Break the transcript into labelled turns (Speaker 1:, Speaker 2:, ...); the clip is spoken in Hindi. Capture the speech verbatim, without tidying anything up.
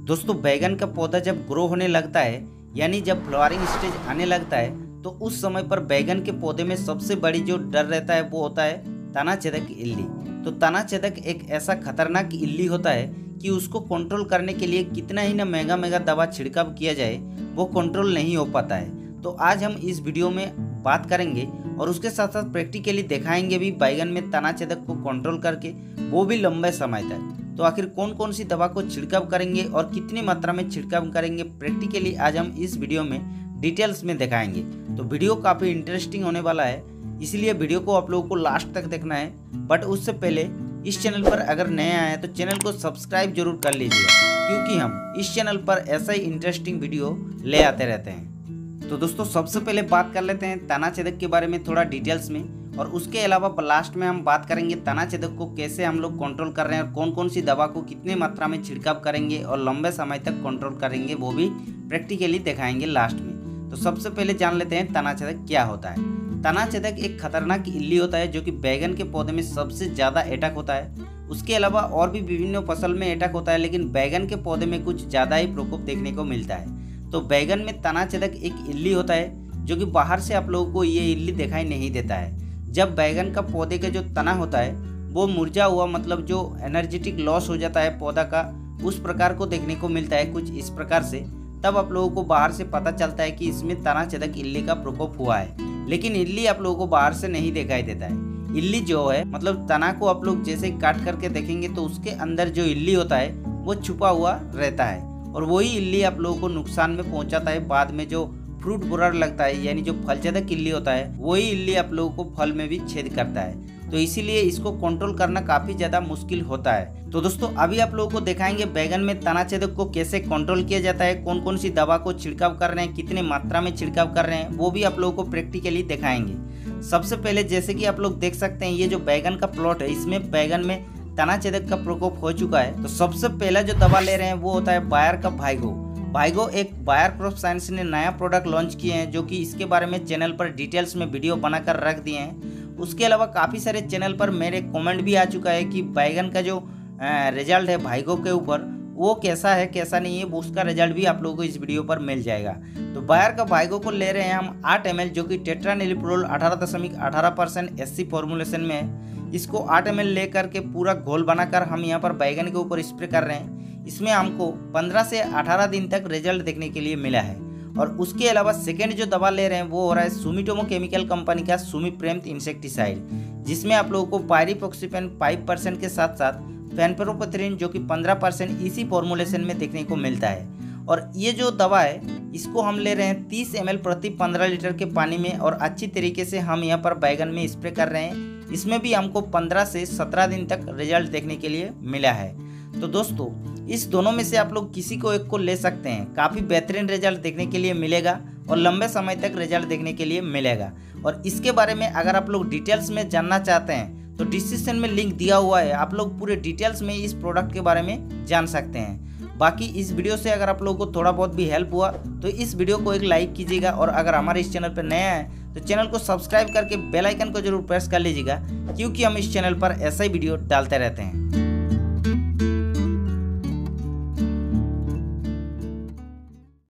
Speaker 1: दोस्तों बैगन का पौधा जब ग्रो होने लगता है यानी जब फ्लावरिंग स्टेज आने लगता है तो उस समय पर बैगन के पौधे में सबसे बड़ी जो डर रहता है वो होता है तना छेदक इल्ली। तो तना छेदक एक ऐसा खतरनाक इल्ली होता है कि उसको कंट्रोल करने के लिए कितना ही ना महंगा महंगा दवा छिड़काव किया जाए वो कंट्रोल नहीं हो पाता है। तो आज हम इस वीडियो में बात करेंगे और उसके साथ साथ प्रैक्टिकली दिखाएंगे भी बैगन में तना छेदक को कंट्रोल करके, वो भी लंबे समय तक। तो आखिर कौन कौन सी दवा को छिड़काव करेंगे और कितनी मात्रा में छिड़काव करेंगे, प्रैक्टिकली आज हम इस वीडियो में डिटेल्स में दिखाएंगे। तो वीडियो काफ़ी इंटरेस्टिंग होने वाला है, इसलिए वीडियो को आप लोगों को लास्ट तक देखना है। बट उससे पहले इस चैनल पर अगर नए आए हैं तो चैनल को सब्सक्राइब जरूर कर लीजिएगा, क्योंकि हम इस चैनल पर ऐसा ही इंटरेस्टिंग वीडियो ले आते रहते हैं। तो दोस्तों सबसे पहले बात कर लेते हैं तना छेदक के बारे में थोड़ा डिटेल्स में, और उसके अलावा लास्ट में हम बात करेंगे तना छेदक को कैसे हम लोग कंट्रोल कर रहे हैं और कौन कौन सी दवा को कितनी मात्रा में छिड़काव करेंगे और लंबे समय तक कंट्रोल करेंगे, वो भी प्रैक्टिकली दिखाएंगे लास्ट में। तो सबसे पहले जान लेते हैं तना छेदक क्या होता है। तना छेदक एक खतरनाक इल्ली होता है जो कि बैगन के पौधे में सबसे ज़्यादा अटैक होता है। उसके अलावा और भी विभिन्न फसल में अटैक होता है, लेकिन बैगन के पौधे में कुछ ज़्यादा ही प्रकोप देखने को मिलता है। तो बैगन में तना छेदक एक इल्ली होता है जो कि बाहर से आप लोगों को ये इल्ली दिखाई नहीं देता है। जब बैगन का पौधे का जो तना होता है वो मुरझा हुआ, मतलब जो एनर्जेटिक लॉस हो जाता है पौधा का, उस प्रकार को देखने को मिलता है कुछ इस प्रकार से। तब आप लोगों को बाहर से पता चलता है कि इसमें तना छेदक इल्ली का प्रकोप हुआ है, लेकिन इल्ली आप लोगों को बाहर से नहीं दिखाई देता है। इल्ली जो है मतलब तना को आप लोग जैसे काट करके देखेंगे तो उसके अंदर जो इल्ली होता है वो छुपा हुआ रहता है, और वही इल्ली आप लोगों को नुकसान में पहुंचाता है। बाद में जो फ्रूट बोरर लगता है यानी जो फल छेदक इल्ली होता है वही इल्ली आप लोगों को फल में भी छेद करता है। तो इसीलिए इसको कंट्रोल करना काफ़ी ज़्यादा मुश्किल होता है। तो दोस्तों अभी आप लोगों को दिखाएंगे बैगन में तना छेदक को कैसे कंट्रोल किया जाता है, कौन कौन सी दवा को छिड़काव कर रहे हैं, कितने मात्रा में छिड़काव कर रहे हैं, वो भी आप लोगों को प्रैक्टिकली दिखाएंगे। सबसे पहले जैसे कि आप लोग देख सकते हैं ये जो बैगन का प्लॉट है इसमें बैगन में तना छेदक का प्रकोप हो चुका है। तो सबसे पहला जो दवा ले रहे हैं वो होता है बायर का वाइगो। वाइगो एक बायर क्रॉप साइंस ने नया प्रोडक्ट लॉन्च किए हैं, जो कि इसके बारे में चैनल पर डिटेल्स में वीडियो बनाकर रख दिए हैं। उसके अलावा काफ़ी सारे चैनल पर मेरे कमेंट भी आ चुका है कि बैगन का जो रिजल्ट है वाइगो के ऊपर वो कैसा है कैसा नहीं है, वो उसका रिजल्ट भी आप लोगों को इस वीडियो पर मिल जाएगा। तो बायर का वाइगो को ले रहे हैं हम आठ एम एल, जो कि टेट्रानिलिप्रोल अठारह दशमलव अठारह परसेंट एस सी फॉर्मुलेशन में है। इसको आठ एम एल लेकर के पूरा घोल बनाकर हम यहाँ पर बैगन के ऊपर स्प्रे कर रहे हैं। इसमें हमको पंद्रह से अठारह दिन तक रिजल्ट देखने के लिए मिला है। और उसके अलावा सेकेंड जो दवा ले रहे हैं वो हो रहा है सुमिटोमो केमिकल कंपनी का सुमिप्रेम्थ इंसेक्टिसाइड, जिसमें आप लोगों को पायरिफॉक्सीपेन फाइव परसेंट के साथ साथ फेनपेरोपेथ्रिन जो कि पंद्रह परसेंट इसी फॉर्मुलेशन में देखने को मिलता है। और ये जो दवा है इसको हम ले रहे हैं तीस एम एल प्रति पंद्रह लीटर के पानी में, और अच्छी तरीके से हम यहाँ पर बैगन में स्प्रे कर रहे हैं। इसमें भी हमको पंद्रह से सत्रह दिन तक रिजल्ट देखने के लिए मिला है। तो दोस्तों इस दोनों में से आप लोग किसी को एक को ले सकते हैं, काफ़ी बेहतरीन रिजल्ट देखने के लिए मिलेगा और लंबे समय तक रिजल्ट देखने के लिए मिलेगा। और इसके बारे में अगर आप लोग डिटेल्स में जानना चाहते हैं तो डिस्क्रिप्शन में लिंक दिया हुआ है, आप लोग पूरे डिटेल्स में इस प्रोडक्ट के बारे में जान सकते हैं। बाकी इस वीडियो से अगर आप लोगों को थोड़ा बहुत भी हेल्प हुआ तो इस वीडियो को एक लाइक कीजिएगा, और अगर हमारे इस चैनल पर नया है तो चैनल को सब्सक्राइब करके बेल आइकन को जरूर प्रेस कर लीजिएगा, क्योंकि हम इस चैनल पर ऐसा ही वीडियो डालते रहते हैं।